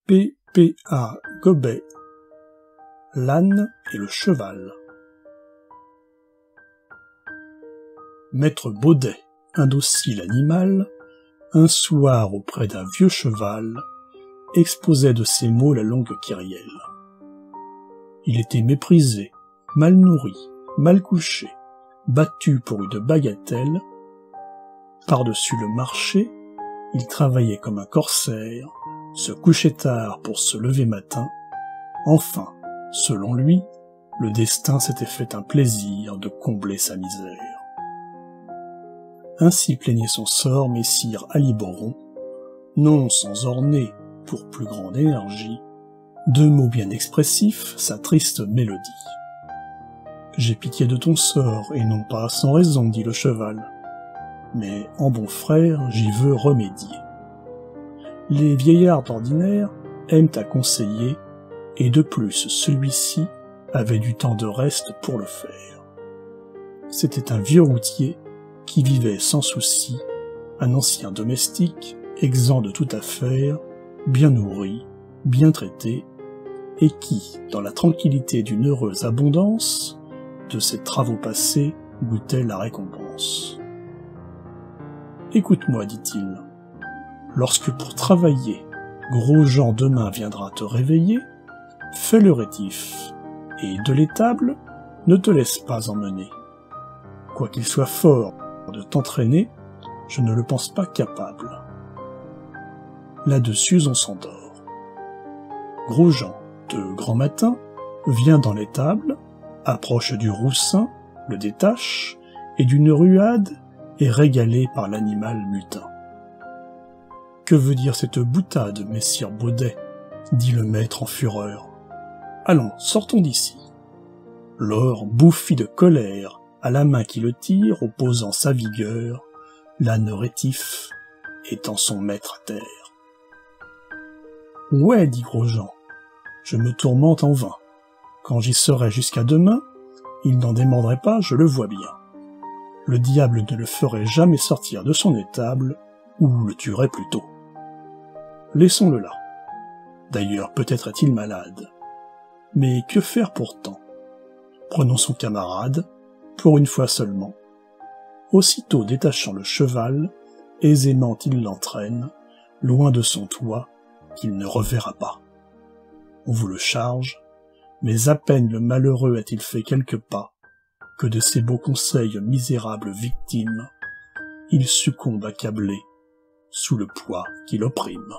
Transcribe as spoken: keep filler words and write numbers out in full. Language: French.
P P A Gobet, l'âne et le cheval. Maître Baudet, indocile animal, un soir auprès d'un vieux cheval, exposait de ses mots la longue kyrielle. Il était méprisé, mal nourri, mal couché, battu pour une bagatelle. Par-dessus le marché, il travaillait comme un corsaire, se couchait tard pour se lever matin. Enfin, selon lui, le destin s'était fait un plaisir de combler sa misère. Ainsi plaignait son sort messire Aliboron, non sans orner, pour plus grande énergie, de mots bien expressifs sa triste mélodie. « J'ai pitié de ton sort, et non pas sans raison, dit le cheval, mais en bon frère j'y veux remédier. Les vieillards d'ordinaire aiment à conseiller, et de plus celui-ci avait du temps de reste pour le faire. C'était un vieux routier qui vivait sans souci, un ancien domestique, exempt de toute affaire, bien nourri, bien traité, et qui, dans la tranquillité d'une heureuse abondance, de ses travaux passés goûtait la récompense. « Écoute-moi, dit-il, lorsque pour travailler, gros Jean demain viendra te réveiller, fais le rétif, et de l'étable, ne te laisse pas emmener. Quoiqu'il soit fort de t'entraîner, je ne le pense pas capable. » Là-dessus on s'endort. Gros Jean, de grand matin, vient dans l'étable, approche du roussin, le détache, et d'une ruade est régalé par l'animal mutin. « Que veut dire cette boutade, messire Baudet ?» dit le maître en fureur. « Allons, sortons d'ici. » L'or bouffi de colère, à la main qui le tire, opposant sa vigueur, l'âne rétif, étend son maître à terre. « Ouais, dit Gros Jean, je me tourmente en vain. Quand j'y serai jusqu'à demain, il n'en démordrait pas, je le vois bien. Le diable ne le ferait jamais sortir de son étable, ou le tuerait plutôt. Laissons-le là. D'ailleurs, peut-être est-il malade. Mais que faire pourtant? Prenons son camarade, pour une fois seulement. Aussitôt détachant le cheval, aisément il l'entraîne, loin de son toit, qu'il ne reverra pas. On vous le charge, mais à peine le malheureux a-t-il fait quelques pas, que de ses beaux conseils misérables victimes, il succombe accablé, sous le poids qui l'opprime.